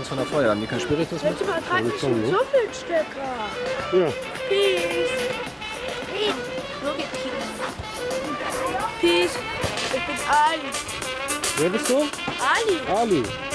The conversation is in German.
Spiritus von der Feuer. Haben die keinen Spiritus mit? Jetzt übertrage ich einen Würfelstecker. Ja. Peace. Peace. Ich bin Ali. Wer bist du? Ali. Ali.